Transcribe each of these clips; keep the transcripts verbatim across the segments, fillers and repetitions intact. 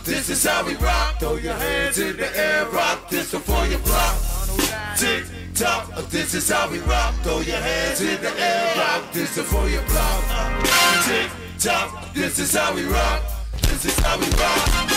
This is how we rock. Throw your hands in the air, rock this before you block. Tick tock, this is how we rock. Throw your hands in the air, rock this before you block. Tick tock, this is how we rock. This is how we rock.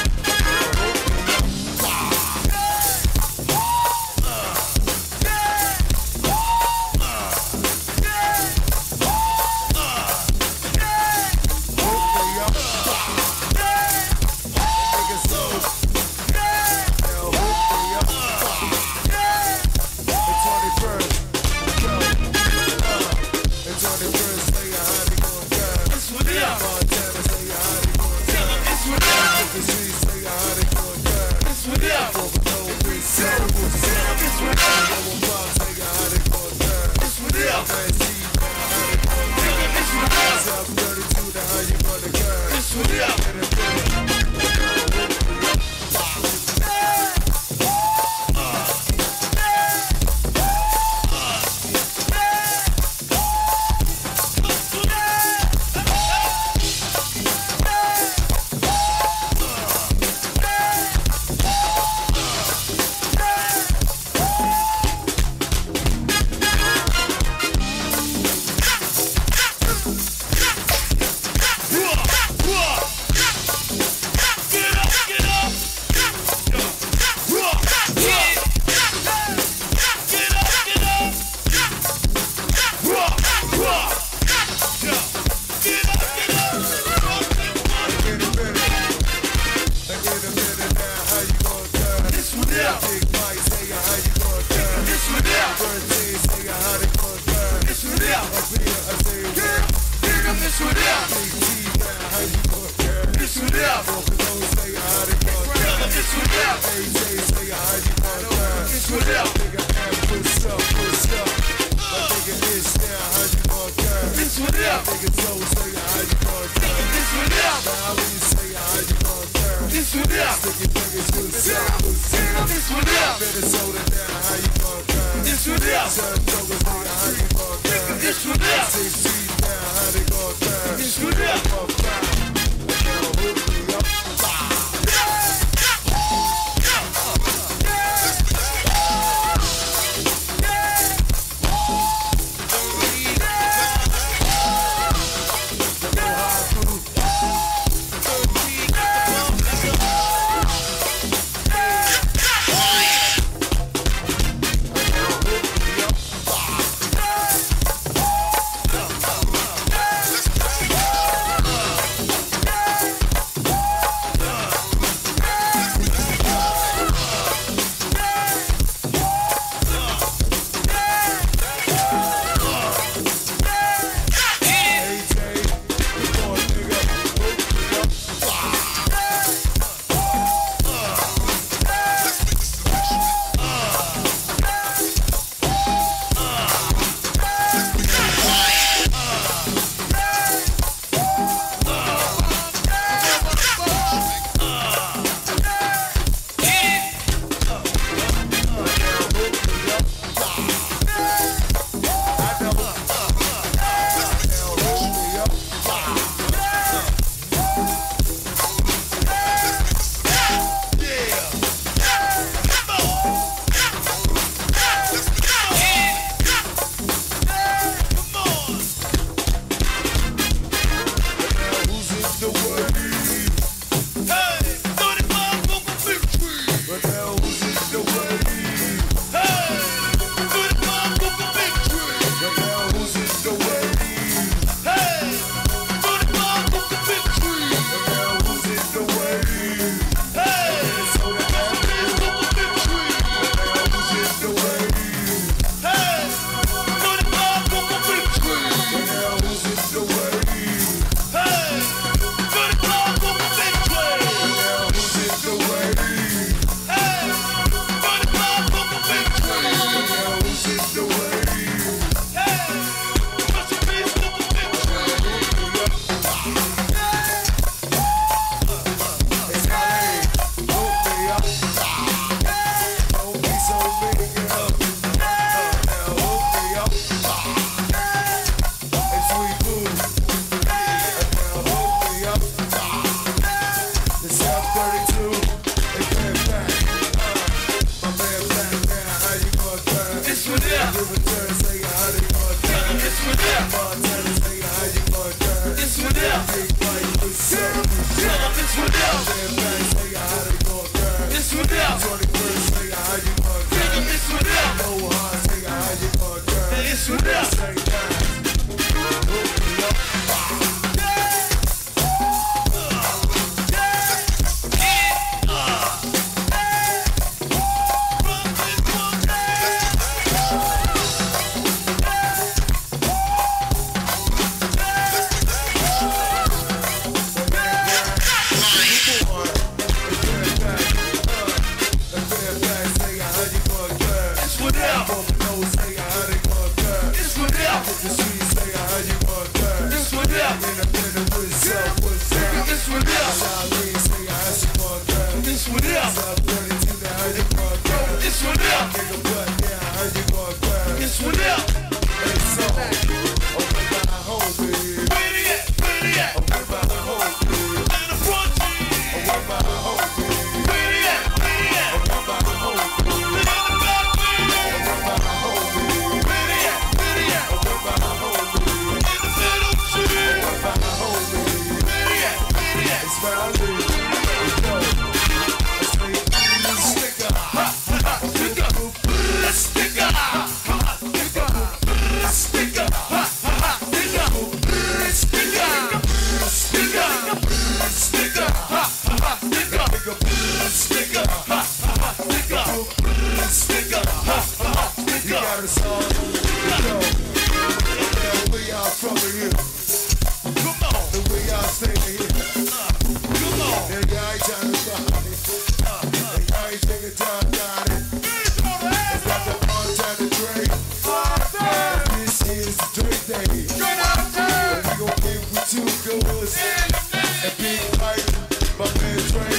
Valley. Yo, I say, sticker, ha, ha, sticker, sticker, ha, ha, sticker, sticker, ha, ha, sticker, sticker, sticker, sticker, ha, ha, sticker, sticker, ha, ha, sticker, sticker, ha, ha, sticker. You got us all, yo, the way y'all from here. Come on, the way y'all stay here. Uh, come on, and y'all ain't trying to find it. Uh, uh, and y'all ain't taking time down it. It's got the fun time to drink. And this is the drink day. And we gon' get with two girls and big pipe, my man Drake.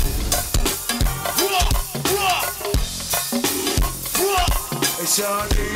Shawty,